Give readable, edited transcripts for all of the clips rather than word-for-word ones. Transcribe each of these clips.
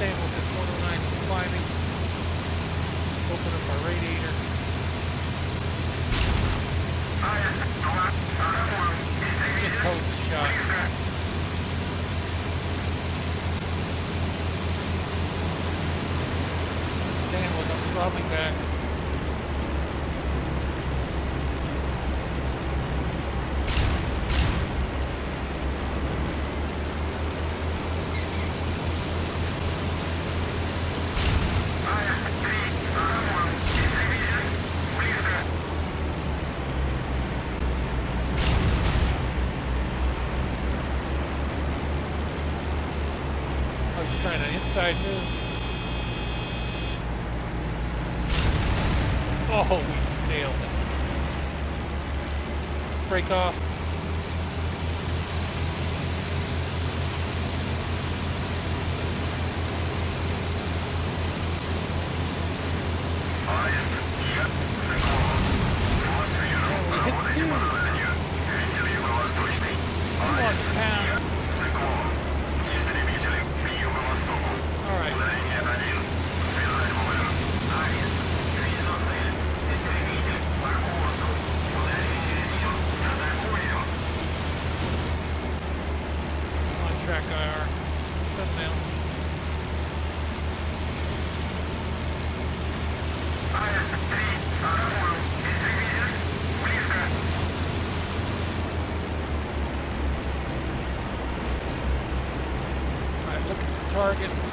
staying with this 109 climbing. Let's open up our radiator. Just hold the shot. Staying with them, throttling back. Trying an inside move. Oh, we nailed it. Let's break off. And we hit 2. 2 on the pass. Track IR. Settle down. Alright, look at the targets.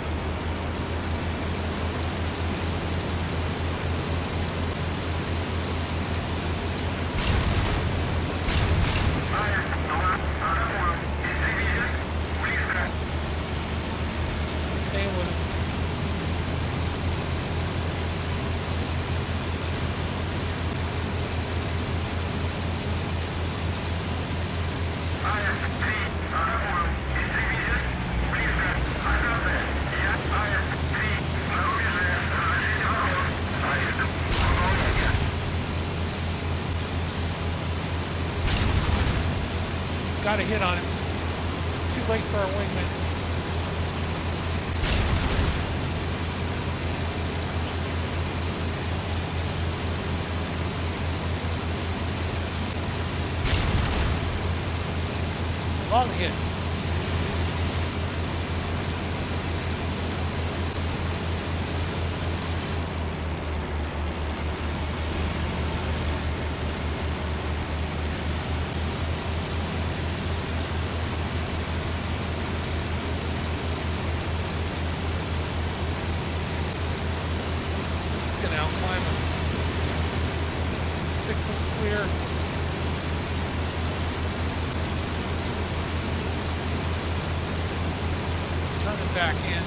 Got a hit on him. Too late for our wingman. Long hit. Now climb a 6 looks clear. Let's turn it back in.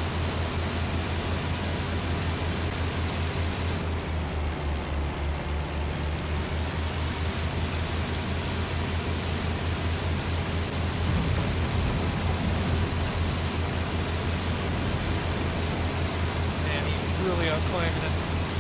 Man, he's really outclimbing this.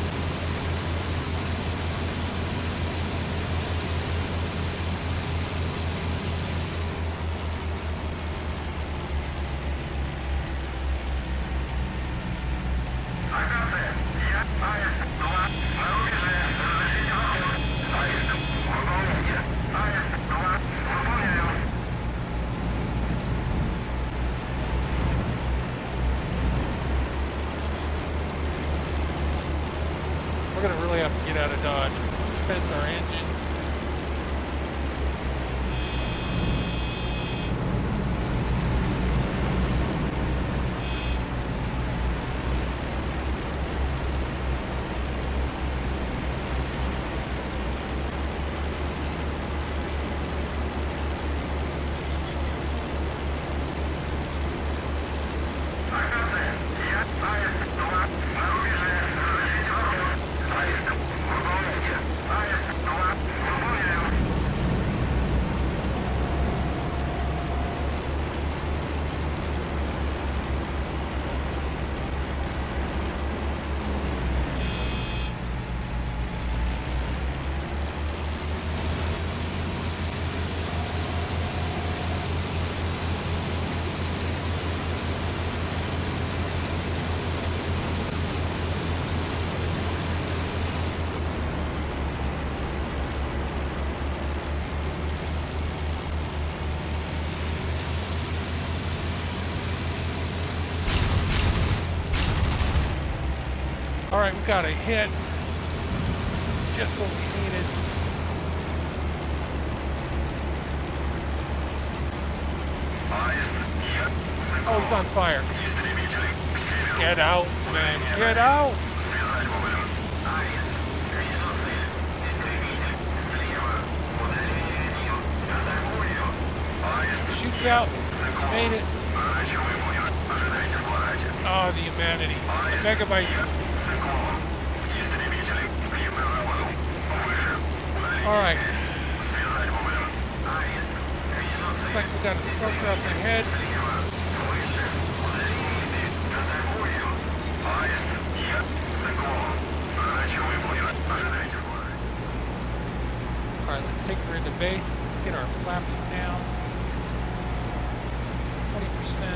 We're going to really have to get out of Dodge. We've spent our engine. Alright, we got a hit. It's just what we needed. Oh, he's on fire. Get out, man. Get out! Shoots out. Made it. Oh, the humanity. The megabytes. Alright. Looks like we got a smoker up ahead. Alright, let's take her into base. Let's get our flaps down. 20%.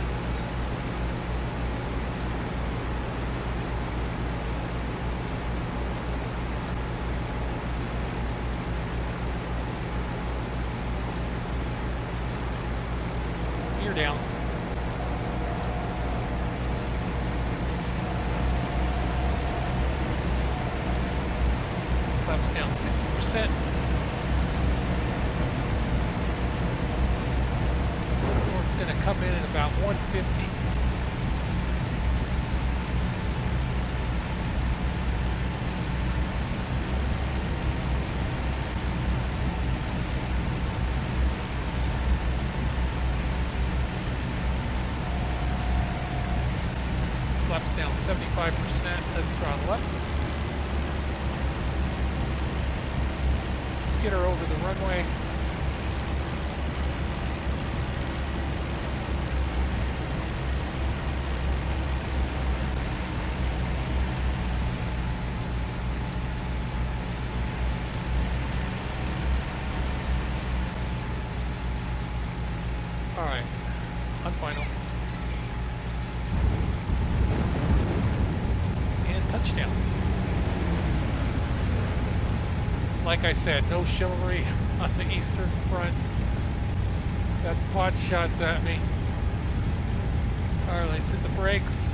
You're down. Flaps down 60%. We're going to come in at about 150. Flaps down 75%. Let's throttle up. Let's get her over the runway. Alright, on final. And touchdown. Like I said, no chivalry on the Eastern Front. Got pot shots at me. Alright, let's hit the brakes.